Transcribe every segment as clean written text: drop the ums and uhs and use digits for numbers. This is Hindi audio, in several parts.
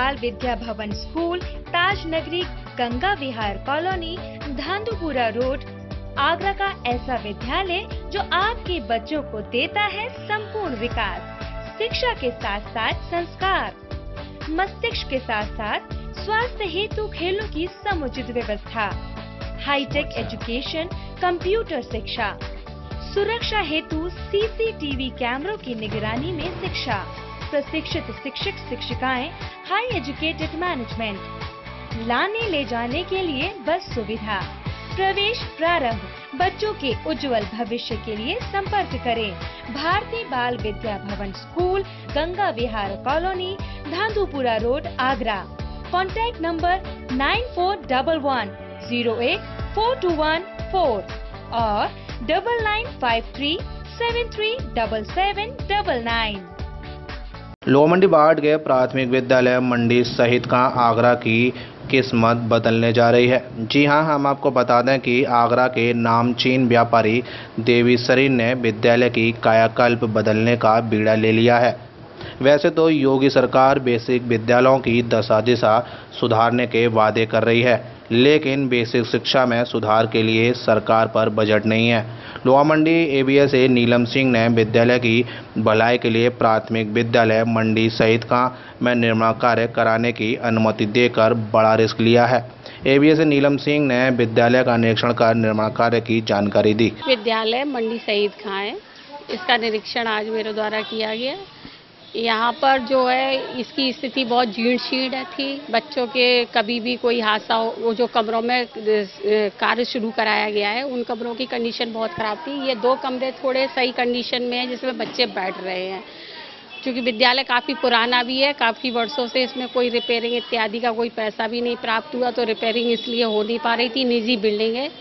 बाल Vidya Bhavan school, Taj Nagari, Ganga Vihar colony, Dhandhupura road, Agra का ऐसा विद्यालय जो आपके बच्चों को देता है संपूर्ण विकास, शिक्षा के साथ साथ संस्कार, मस्तिष्क के साथ साथ स्वास्थ्य हेतु खेलों की समुचित व्यवस्था, हाईटेक एजुकेशन, कंप्यूटर शिक्षा, सुरक्षा हेतु सीसीटीवी कैमरों की निगरानी में शिक्षा, प्रशिक्षित शिक्षक शिक्षिकाएं, हाई एजुकेटेड मैनेजमेंट, लाने ले जाने के लिए बस सुविधा। प्रवेश प्रारंभ। बच्चों के उज्जवल भविष्य के लिए संपर्क करें भारतीय Bal Vidya Bhavan school, Ganga Vihar colony, Dhandhupura road, Agra. Contact number 9411084214 और 9953737799। लोअर मंडी वार्ड के प्राथमिक विद्यालय मंडी सहित का आगरा की किस्मत बदलने जा रही है। जी हां, हम आपको बता दें कि आगरा के नामचीन व्यापारी देवी सरीन ने विद्यालय की कायाकल्प बदलने का बीड़ा ले लिया है। वैसे तो योगी सरकार बेसिक विद्यालयों की दशा दिशा सुधारने के वादे कर रही है, लेकिन बेसिक शिक्षा में सुधार के लिए सरकार पर बजट नहीं है। Lower Mandi ABS A Neelam Singh ने विद्यालय की भलाई के लिए प्राथमिक विद्यालय मंडी सहित का में निर्माण कार्य कराने की अनुमति देकर बड़ा रिस्क लिया है। एबीएस ए नीलम सिंह ने विद्यालय का निरीक्षण कर निर्माण कार्य की जानकारी दी। विद्यालय मंडी शहीद खां है, इसका निरीक्षण आज मेरे द्वारा किया गया। यहाँ पर जो है इसकी स्थिति बहुत जीर्ण शीर्ण थी। बच्चों के कभी भी कोई हादसा हो, वो जो कमरों में कार्य शुरू कराया गया है उन कमरों की कंडीशन बहुत ख़राब थी। ये 2 कमरे थोड़े सही कंडीशन में हैं जिसमें बच्चे बैठ रहे हैं। क्योंकि विद्यालय काफ़ी पुराना भी है, काफ़ी वर्षों से इसमें कोई रिपेयरिंग इत्यादि का कोई पैसा भी नहीं प्राप्त हुआ, तो रिपेयरिंग इसलिए हो नहीं पा रही थी। निजी बिल्डिंग है।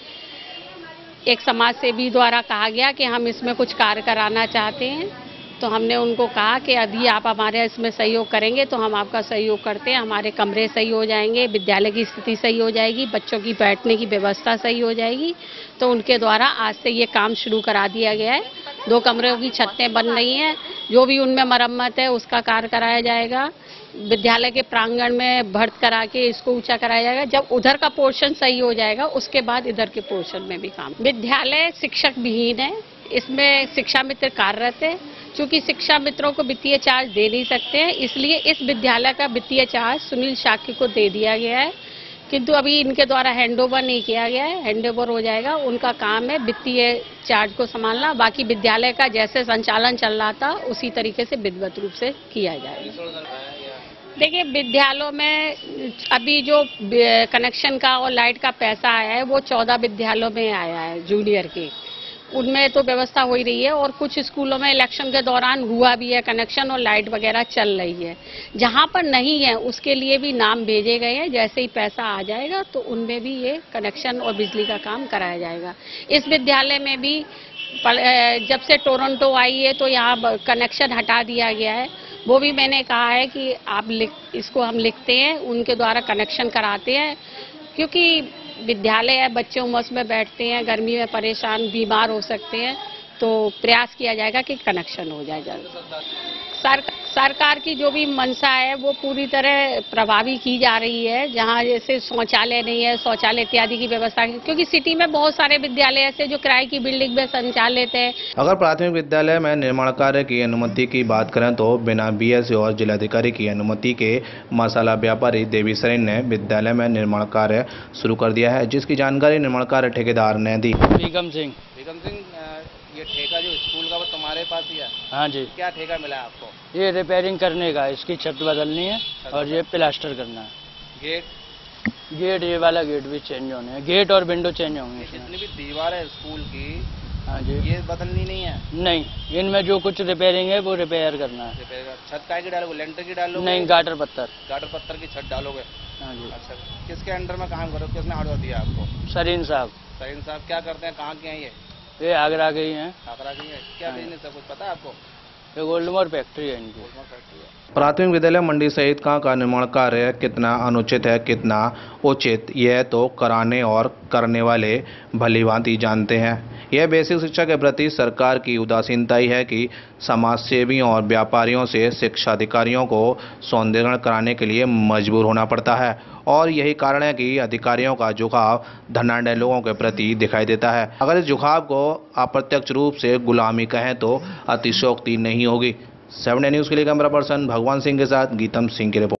एक समाज सेवी द्वारा कहा गया कि हम इसमें कुछ कार्य कराना चाहते हैं, तो हमने उनको कहा कि यदि आप हमारे इसमें सहयोग करेंगे तो हम आपका सहयोग करते हैं। हमारे कमरे सही हो जाएंगे, विद्यालय की स्थिति सही हो जाएगी, बच्चों की बैठने की व्यवस्था सही हो जाएगी। तो उनके द्वारा आज से ये काम शुरू करा दिया गया है। 2 कमरों की छतें बन रही हैं, जो भी उनमें मरम्मत है उसका कार्य कराया जाएगा। विद्यालय के प्रांगण में भर्त करा के इसको ऊंचा कराया जाएगा। जब उधर का पोर्शन सही हो जाएगा उसके बाद इधर के पोर्शन में भी काम। विद्यालय शिक्षक विहीन है, इसमें शिक्षा मित्र कार्यरत है। चूँकि शिक्षा मित्रों को वित्तीय चार्ज दे नहीं सकते हैं, इसलिए इस विद्यालय का वित्तीय चार्ज सुनील शाक्य को दे दिया गया है, किंतु अभी इनके द्वारा हैंडओवर नहीं किया गया है। हैंडओवर हो जाएगा। उनका काम है वित्तीय चार्ज को संभालना, बाकी विद्यालय का जैसे संचालन चल रहा था उसी तरीके से विधिवत रूप से किया जाएगा। देखिए, विद्यालयों में अभी जो कनेक्शन का और लाइट का पैसा आया है वो 14 विद्यालयों में आया है जूनियर के, उनमें तो व्यवस्था हो ही रही है। और कुछ स्कूलों में इलेक्शन के दौरान हुआ भी है कनेक्शन और लाइट वगैरह चल रही है। जहां पर नहीं है उसके लिए भी नाम भेजे गए हैं। जैसे ही पैसा आ जाएगा तो उनमें भी ये कनेक्शन और बिजली का काम कराया जाएगा। इस विद्यालय में भी जब से टोरंटो आई है तो यहाँ कनेक्शन हटा दिया गया है। वो भी मैंने कहा है कि आप इसको हम लिखते हैं, उनके द्वारा कनेक्शन कराते हैं, क्योंकि विद्यालय है, बच्चे उमस में बैठते हैं, गर्मी में परेशान बीमार हो सकते हैं, तो प्रयास किया जाएगा कि कनेक्शन हो जाए जल्द। सरकार की जो भी मंशा है वो पूरी तरह प्रभावी की जा रही है। जहां जैसे शौचालय नहीं है, शौचालय इत्यादि की व्यवस्था, क्योंकि सिटी में बहुत सारे विद्यालय ऐसे जो किराए की बिल्डिंग में संचालित है। अगर प्राथमिक विद्यालय में निर्माण कार्य की अनुमति की बात करें तो बिना बीएससी और जिलाधिकारी की अनुमति के मसाला व्यापारी देवी सरीन ने विद्यालय में निर्माण कार्य शुरू कर दिया है, जिसकी जानकारी निर्माण कार्य ठेकेदार ने दी। बेगम सिंह, ये ठेका जो स्कूल का वो तुम्हारे पास ही है? हाँ जी। क्या ठेका मिला है आपको? ये रिपेयरिंग करने का, इसकी छत बदलनी है और ये प्लास्टर करना है। गेट ये वाला गेट भी चेंज होने हैं, गेट और विंडो चेंज होंगे। जितनी भी दीवार है स्कूल की, हाँ जी, ये बदलनी नहीं है? नहीं, इनमें जो कुछ रिपेयरिंग है वो रिपेयर करना है। छत काय की डालोगे? लेंटर की डालोगे? नहीं, गाटर पत्थर की छत डालोगे? हाँ जी। अच्छा, किसके अंडर में काम करो? किसने ऑर्डर दिया आपको? सरीन साहब। सरीन साहब क्या करते हैं? कहाँ के हैं ये आगरा के ही हैं। आगरा की है? क्या बिजनेस है, कुछ पता है आपको? ये गोल्डमोर फैक्ट्री है इनकी। प्राथमिक विद्यालय मंडी सहित का निर्माण कार्य कितना अनुचित है, कितना उचित, यह तो कराने और करने वाले भली भांति जानते हैं। यह बेसिक शिक्षा के प्रति सरकार की उदासीनता ही है कि समाज सेवियों और व्यापारियों से शिक्षा अधिकारियों को सौंदर्यीकरण कराने के लिए मजबूर होना पड़ता है और यही कारण है कि अधिकारियों का झुकाव धनाढ्य लोगों के प्रति दिखाई देता है। अगर इस झुकाव को अप्रत्यक्ष रूप से गुलामी कहें तो अतिशयोक्ति नहीं होगी। 7 न्यूज़ के लिए कैमरा पर्सन भगवान सिंह के साथ गीतम सिंह की रिपोर्ट।